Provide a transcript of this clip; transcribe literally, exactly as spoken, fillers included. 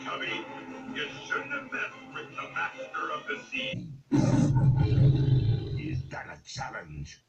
Tubby. You shouldn't have messed with the master of the sea. Is that a challenge?